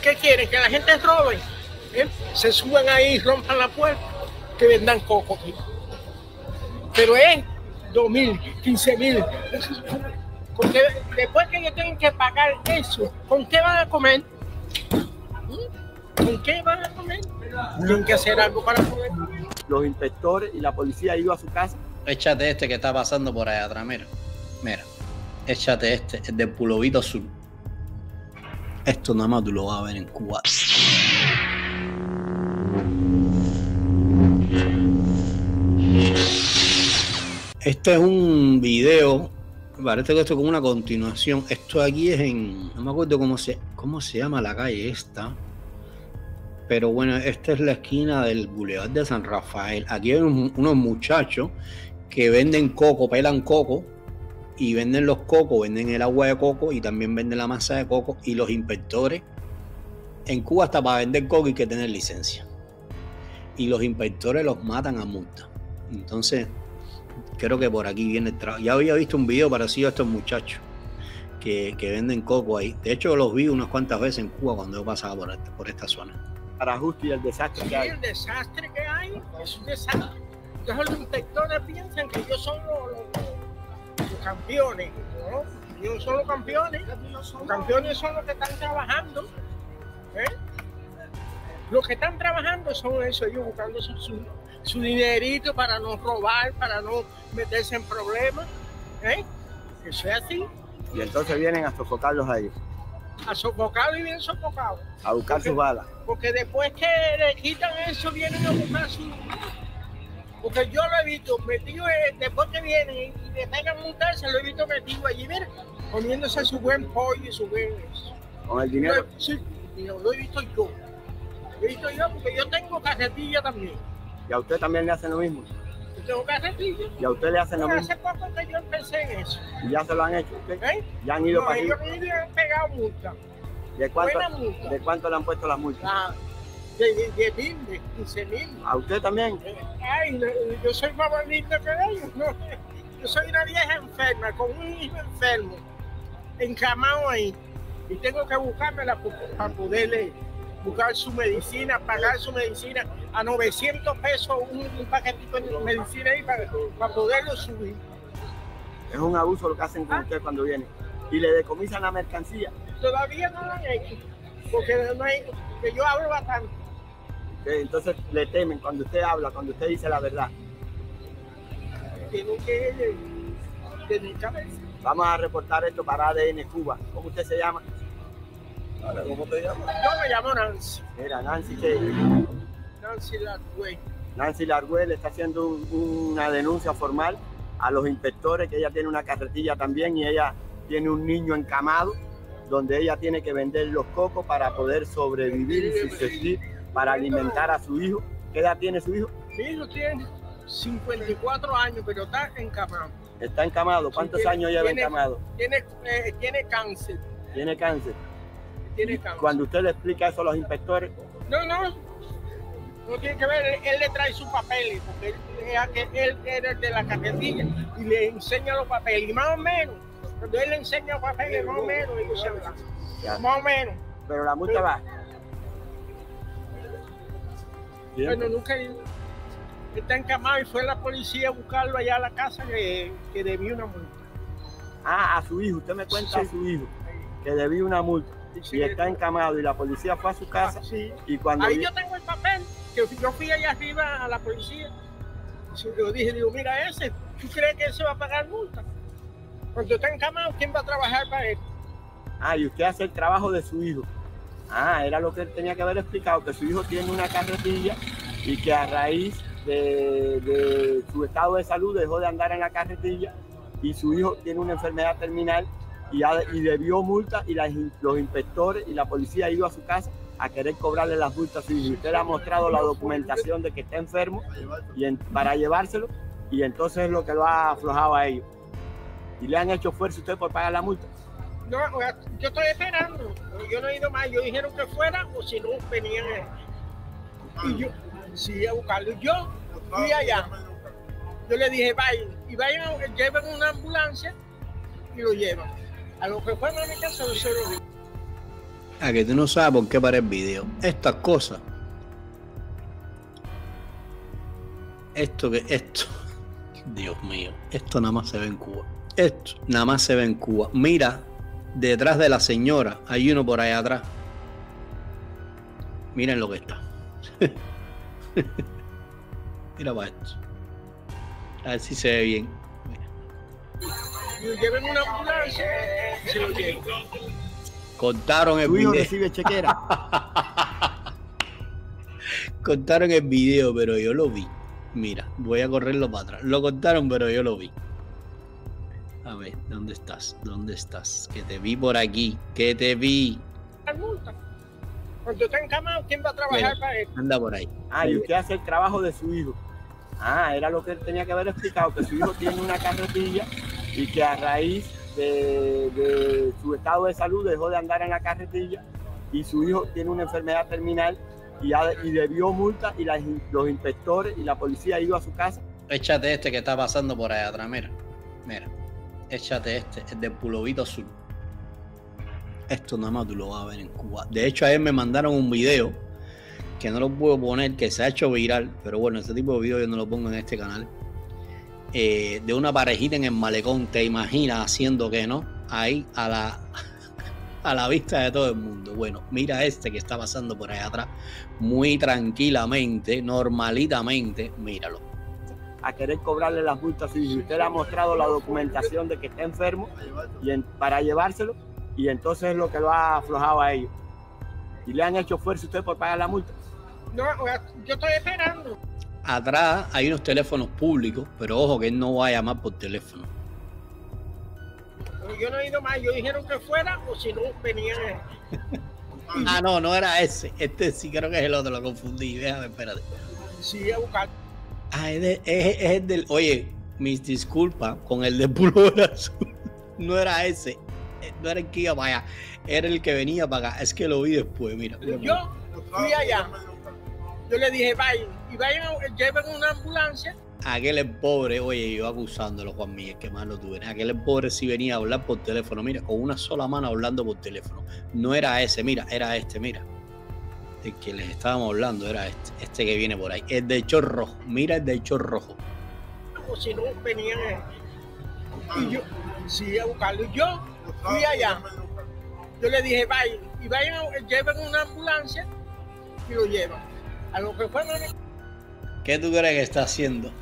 ¿Qué quieren? Que la gente robe. Se suban ahí y rompan la puerta, que vendan coco aquí. Pero es 2.000, 15.000. Porque después que ellos tienen que pagar eso, ¿con qué van a comer? ¿Con qué van a comer? Tienen que hacer algo para poder comer. Los inspectores y la policía han ido a su casa. Échate este que está pasando por allá atrás, mira. Mira, échate este, el del Pulovito Azul. Esto nada más tú lo vas a ver en Cuba. Este es un video, parece que esto es como una continuación. Esto aquí es en, no me acuerdo cómo se llama la calle esta. Pero bueno, esta es la esquina del Boulevard de San Rafael. Aquí hay unos muchachos que venden coco, pelan coco y venden los cocos, venden el agua de coco y también venden la masa de coco. Y los inspectores, en Cuba hasta para vender coco hay que tener licencia. Y los inspectores los matan a multa. Entonces, creo que por aquí viene el trabajo. Ya había visto un video parecido a estos muchachos que venden coco ahí. De hecho, los vi unas cuantas veces en Cuba cuando yo pasaba por esta zona. Para justo y el desastre que hay. El desastre que hay es un desastre. Entonces los inspectores piensan que ellos son los campeones, ¿no? Ellos son los campeones. Los campeones son los que están trabajando. Los que están trabajando son eso, ellos buscando su dinerito para no robar, para no meterse en problemas. Eso es así. Y entonces vienen a sofocarlos a ellos. A sofocarlos y bien sofocados. A buscar sus balas. Porque después que le quitan eso, vienen a buscar su... Porque yo lo he visto metido, después que vienen y le pegan multarse, lo he visto metido allí, mira, comiéndose su buen pollo y su buen... ¿Con el dinero? Sí, lo he visto yo. Lo he visto yo porque yo tengo carretilla también. ¿Y a usted también le hacen lo mismo? Yo tengo carretilla. ¿Y a usted le hacen lo mismo? Hace poco que yo empecé en eso. ¿Y ya se lo han hecho usted? ¿Ya han ido para aquí? Ellos me han pegado multa. ¿De cuánto le han puesto las multas? De 10.000, de 15.000. ¿A usted también? Ay, yo soy más bonito que ellos, ¿no? Yo soy una vieja enferma, con un hijo enfermo, encamado ahí. Y tengo que buscármela para poderle buscar su medicina, pagar su medicina a 900 pesos un paquetito de medicina ahí para poderlo subir. Es un abuso lo que hacen con usted cuando viene. Y le decomisan la mercancía. Todavía no lo han hecho, porque no hay, que yo hablo bastante. Entonces le temen cuando usted habla, cuando usted dice la verdad. Tengo que tener cabeza. Vamos a reportar esto para ADN Cuba. ¿Cómo usted se llama? ¿Cómo te llamas? Yo me llamo Nancy. Mira, Nancy, ¿qué? Nancy Largüey. Nancy Largüey le está haciendo una denuncia formal a los inspectores, que ella tiene una carretilla también y ella tiene un niño encamado, donde ella tiene que vender los cocos para poder sobrevivir y subsistir, para alimentar a su hijo. ¿Qué edad tiene su hijo? Mi hijo tiene 54 años, pero está encamado. ¿Está encamado? ¿Cuántos años lleva encamado? Tiene cáncer. ¿Tiene cáncer? Tiene cáncer. Cuando usted le explica eso a los inspectores... No tiene que ver, él le trae sus papeles, porque él era de la carretilla y le enseña los papeles. Y más o menos, cuando él le enseña los papeles, más o menos, ellos se hablan. Más o menos. Pero la multa va. Bueno, nunca está encamado y fue la policía a buscarlo allá a la casa que debía una multa. Ah, a su hijo, usted me cuenta a su hijo que debía una multa. Y está encamado y la policía fue a su casa. Y cuando ahí yo tengo el papel, que yo fui allá arriba a la policía. Yo dije, mira ¿tú crees que él se va a pagar multa? Cuando está encamado, ¿quién va a trabajar para él? Ah, y usted hace el trabajo de su hijo. Ah, era lo que él tenía que haber explicado, que su hijo tiene una carretilla y que a raíz de su estado de salud dejó de andar en la carretilla y su hijo tiene una enfermedad terminal y debió multa y los inspectores y la policía ha ido a su casa a querer cobrarle las multas a su hijo. Y usted le ha mostrado la documentación de que está enfermo para llevárselo y entonces es lo que lo ha aflojado a ellos. ¿Y le han hecho esfuerzo a usted por pagar la multa? No, yo estoy esperando. Yo no he ido más. Ellos dijeron que fuera o si no venían. Y yo, sí, a buscarlo. Yo fui allá. Yo le dije, vayan, lleven una ambulancia y lo llevan. A lo que fue a mi casa, yo se lo digo. A que tú no sabes por qué para el video. Estas cosas. Esto. Dios mío. Esto nada más se ve en Cuba. Esto nada más se ve en Cuba. Mira, detrás de la señora hay uno por allá atrás. Miren lo que está. Mira para esto. A ver si se ve bien. Lleven una ambulancia, se lo llevan. Contaron el Tu hijo video. recibe chequera. Contaron el video, pero yo lo vi. Mira, voy a correrlo para atrás. Lo contaron, pero yo lo vi. A ver, ¿dónde estás? ¿Dónde estás? Que te vi por aquí. Que te vi. La multa. Cuando está encamado, ¿quién va a trabajar para él? Anda por ahí. Ah, y usted hace el trabajo de su hijo. Ah, era lo que él tenía que haber explicado, que su hijo tiene una carretilla y que a raíz de su estado de salud dejó de andar en la carretilla y su hijo tiene una enfermedad terminal y debió multa y los inspectores y la policía ha ido a su casa. Échate este que está pasando por allá atrás. Mira, mira. Échate este, el del pulovito azul. Esto nada más tú lo vas a ver en Cuba. De hecho, ayer me mandaron un video que no lo puedo poner, que se ha hecho viral, pero bueno, este tipo de video yo no lo pongo en este canal. De una parejita en el malecón, te imaginas haciendo que no, ahí a la vista de todo el mundo. Bueno, mira este que está pasando por allá atrás, muy tranquilamente, normalitamente, míralo. A querer cobrarle las multas y usted le ha mostrado la documentación de que está enfermo para llevárselo y entonces es lo que lo ha aflojado a ellos. Y le han hecho fuerza a usted por pagar la multa. No, yo estoy esperando. Atrás hay unos teléfonos públicos, pero ojo que él no va a llamar por teléfono. Yo no he ido más, ellos dijeron que fuera o si no venían. Ah, no era ese. Este sí creo que es el otro, lo confundí. Déjame, espérate. Sí, a buscar. Ah, es el del. Oye, mis disculpas con el de pullover azul. No era ese. No era el que iba para allá. Era el que venía para acá. Es que lo vi después, mira. Yo fui allá. Yo le dije, vayan. Y vayan, lleven una ambulancia. Aquel es pobre, oye, yo acusándolo, Juan Miguel, que más lo tuve. Aquel es pobre sí venía a hablar por teléfono. Mira, con una sola mano hablando por teléfono. No era ese, mira, era este, mira. El que les estábamos hablando era este que viene por ahí. El del short rojo. Mira el del short rojo. O si no venían. Y yo, sí, a buscarlo. Y yo fui allá. Yo le dije, vayan. Y vayan, lleven una ambulancia y lo llevan. A lo que fue, ¿Qué tú crees que está haciendo?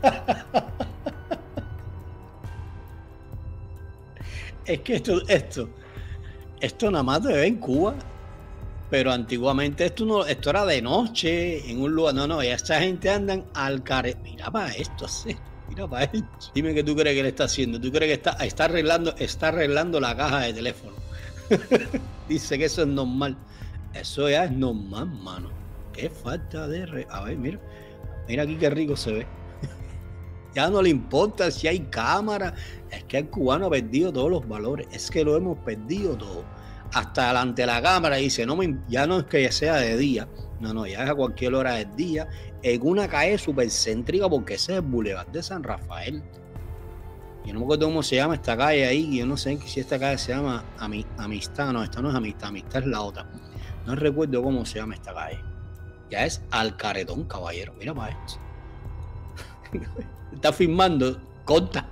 Es que esto nada más te ve en Cuba. Pero antiguamente esto era de noche, en un lugar. No, ya esta gente andan al care. Mira para esto, sí. Mira para esto. Dime qué tú crees que le está haciendo. ¿Tú crees que está arreglando la caja de teléfono? Dice que eso es normal. Eso ya es normal, mano. Qué falta de... A ver, mira aquí qué rico se ve. Ya no le importa si hay cámara. Es que el cubano ha perdido todos los valores. Es que lo hemos perdido todo. Hasta delante de la cámara dice, ya no es que sea de día. No, ya es a cualquier hora del día. En una calle súper céntrica porque ese es el Boulevard de San Rafael. Yo no me acuerdo cómo se llama esta calle ahí. Yo no sé si esta calle se llama Amistad. No, esta no es Amistad. Amistad es la otra. No recuerdo cómo se llama esta calle. Ya es al caretón, caballero. Mira para esto. Está filmando. Corta.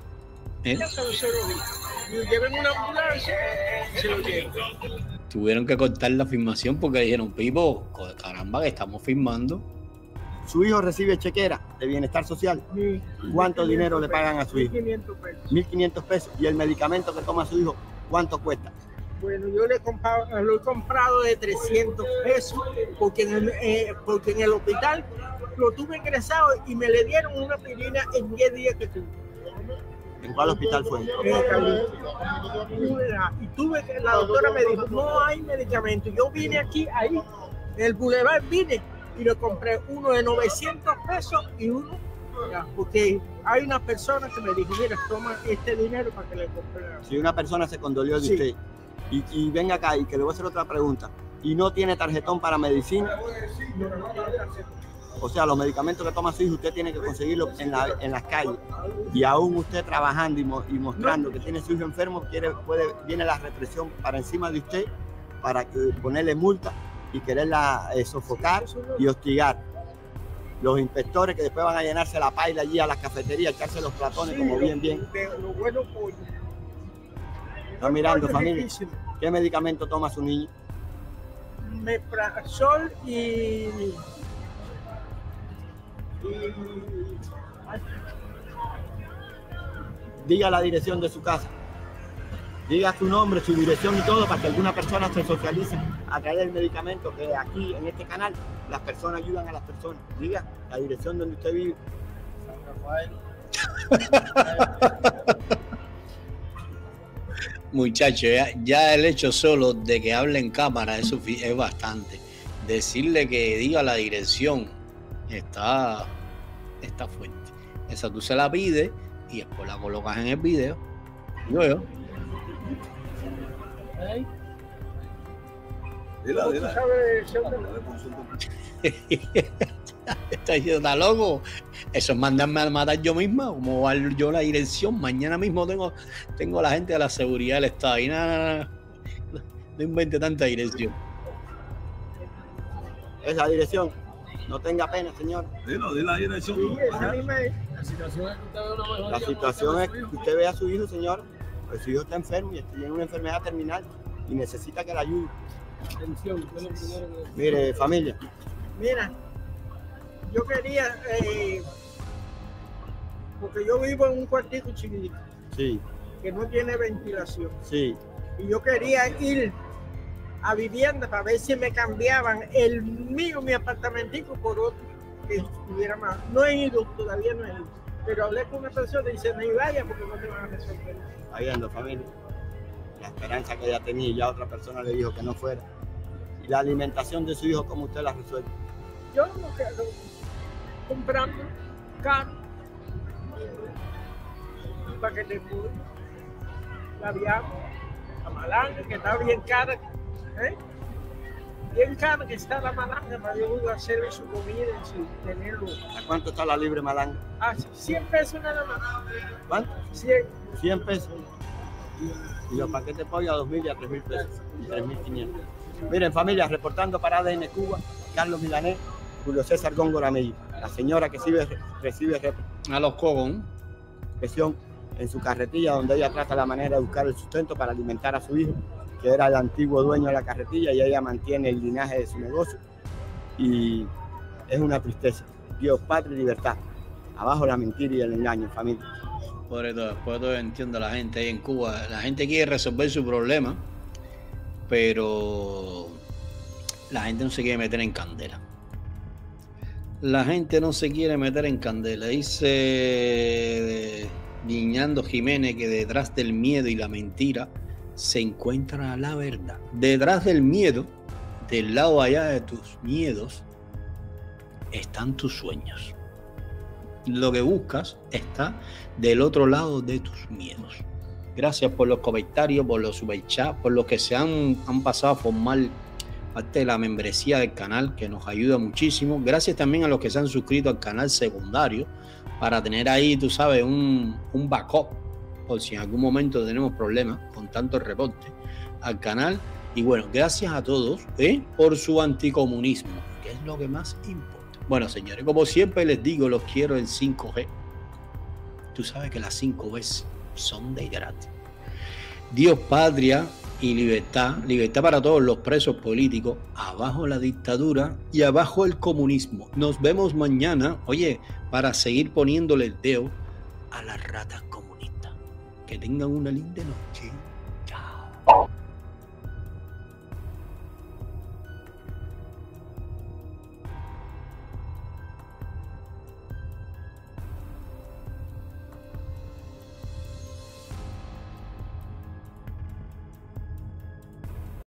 Lleven una ambulancia y se lo llevan. Tuvieron que cortar la filmación porque dijeron, Pipo, caramba, que estamos filmando. Su hijo recibe chequera de bienestar social. ¿Cuánto dinero le pagan a su hijo? 1.500 pesos. 1.500 pesos. ¿Y el medicamento que toma su hijo, cuánto cuesta? Bueno, yo lo he comprado de 300 pesos porque en el hospital lo tuve ingresado y me le dieron una aspirina en 10 días que tuve. ¿En cuál hospital fue? Y la doctora me dijo, no hay medicamento. Yo vine aquí, ahí, en el Boulevard vine y le compré uno de 900 pesos y uno, porque hay una persona que me dijo, mira, toma este dinero para que le compre. Si una persona se condolió de usted y venga acá y que le voy a hacer otra pregunta, y no tiene tarjetón para medicina, o sea, los medicamentos que toma su hijo, usted tiene que conseguirlos en las calles. Y aún usted trabajando y mostrando que tiene su hijo enfermo, viene la represión para encima de usted para ponerle multa y quererla sofocar y hostigar. Los inspectores que después van a llenarse la paila allí a las cafeterías, echarse los platones como bien. Los buenos pollos. Está mirando, familia. ¿Qué medicamento toma su niño? Meprazol Diga la dirección de su casa. Diga su nombre, su dirección y todo para que alguna persona se socialice a través del medicamento, que aquí en este canal las personas ayudan a las personas. Diga la dirección donde usted vive. San Rafael. Muchachos, ya el hecho solo de que hable en cámara es bastante. Decirle que diga la dirección está fuerte. Esa tú se la pides y después la colocas en el video. Yo. Dila. Está diciendo, está loco. Eso es mandarme a matar yo misma. ¿Cómo va yo la dirección? Mañana mismo tengo a la gente de la seguridad del Estado. Y nada. No invente tanta dirección. Es la dirección. No tenga pena, señor. Dilo, di la dirección. Sí, esa misma es. La situación es que usted ve una mejoría. La situación es que usted ve a su hijo, señor. Pues su hijo está enfermo y tiene una enfermedad terminal y necesita que la ayude. Atención, fue lo primero que... Mire, familia. Mira, yo quería, porque yo vivo en un cuartito chiquitito Sí, que no tiene ventilación. sí. Y yo quería ir a vivienda para ver si me cambiaban mi apartamentico por otro que estuviera más. No he ido, todavía no he ido. Pero hablé con una persona y dice, no vaya porque no te van a resolver. Ahí ando, familia. La esperanza que ella tenía y ya otra persona le dijo que no fuera. Y la alimentación de su hijo, ¿cómo usted la resuelve? Yo no quiero comprando caro para que te cure. La viamos, la malanga, que está bien cara. Bien cara que está la malanga para yo hacerle su comida sin tenerlo. ¿A cuánto está la libre malanga? Ah, 100 pesos nada más. ¿Cuánto? 100. 100 pesos. Y los paquetes de pollo a 2.000 y a 3.000 pesos. 3.500. Miren, familia, reportando para ADN Cuba, Carlos Milanés, Julio César Góngora Mello. La señora que recibe A los cogos. represión en su carretilla, donde ella trata la manera de buscar el sustento para alimentar a su hijo, que era el antiguo dueño de la carretilla, y ella mantiene el linaje de su negocio. Y es una tristeza. Dios, patria y libertad. Abajo la mentira y el engaño, familia. Por eso entiendo a la gente ahí en Cuba. La gente quiere resolver su problema, pero la gente no se quiere meter en candela. La gente no se quiere meter en candela. Dice Guiñando Jiménez que detrás del miedo y la mentira se encuentra la verdad. Detrás del miedo, del lado allá de tus miedos, están tus sueños. Lo que buscas está del otro lado de tus miedos. Gracias por los comentarios, por los superchats, por los que se han pasado a formar parte de la membresía del canal, que nos ayuda muchísimo. Gracias también a los que se han suscrito al canal secundario para tener ahí, tú sabes, un backup por si en algún momento tenemos problemas con tanto reporte al canal. Y bueno, gracias a todos por su anticomunismo, que es lo que más importa. Bueno, señores, como siempre les digo, los quiero en 5G. Tú sabes que las 5G son de gratis. Dios, patria y libertad. Libertad para todos los presos políticos. Abajo la dictadura y abajo el comunismo. Nos vemos mañana, oye, para seguir poniéndole el dedo a las ratas comunistas. Que tengan una linda noche. Chao.